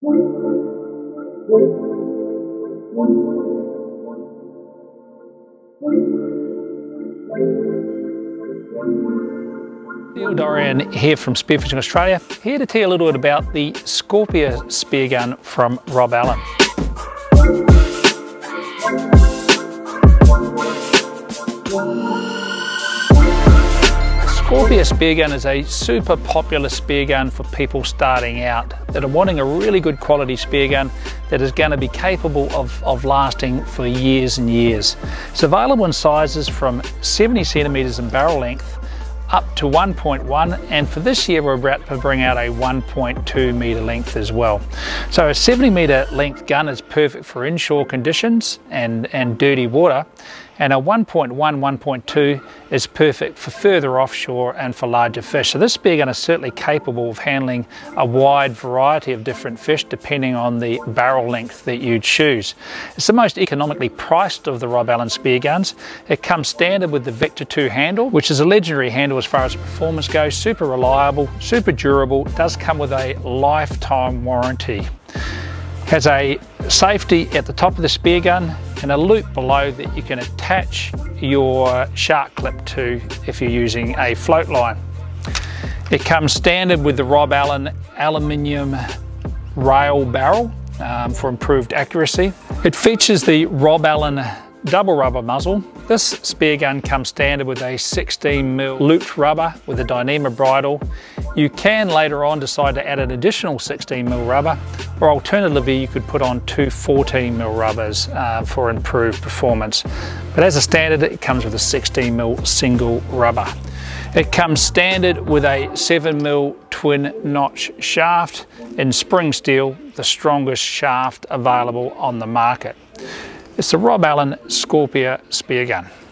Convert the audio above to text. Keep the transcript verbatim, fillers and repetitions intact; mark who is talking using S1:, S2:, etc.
S1: Dorian here from Spearfishing Australia, here to tell you a little bit about the Scorpia Speargun from Rob Allen. Scorpia Speargun is a super popular speargun for people starting out that are wanting a really good quality speargun that is going to be capable of, of lasting for years and years. It's available in sizes from seventy centimetres in barrel length up to one point one, and for this year we're about to bring out a one point two metre length as well. So a seventy metre length gun is perfect for inshore conditions and, and dirty water, and a one point one, one point two is perfect for further offshore and for larger fish. So this speargun is certainly capable of handling a wide variety of different fish depending on the barrel length that you choose. It's the most economically priced of the Rob Allen spearguns. It comes standard with the Vecta two handle, which is a legendary handle as far as performance goes, super reliable, super durable, does come with a lifetime warranty. Has a safety at the top of the speargun and a loop below that you can attach your shark clip to if you're using a float line. It comes standard with the Rob Allen aluminium rail barrel um, for improved accuracy. It features the Rob Allen double rubber muzzle. This speargun comes standard with a sixteen mil looped rubber with a Dyneema bridle. You can later on decide to add an additional sixteen mil rubber, or alternatively you could put on two fourteen mil rubbers uh, for improved performance. But as a standard, it comes with a sixteen mil single rubber. It comes standard with a seven mil twin notch shaft in spring steel, the strongest shaft available on the market. It's the Rob Allen Scorpia Speargun.